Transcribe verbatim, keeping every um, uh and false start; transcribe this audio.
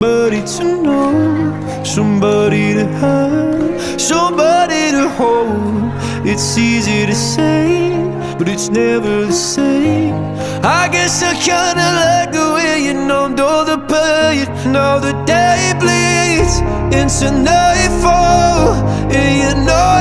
Somebody to know, somebody to have, somebody to hold. It's easy to say, but it's never the same. I guess I kinda like the way you numbed all the pain. Now the day bleeds into nightfall, and you know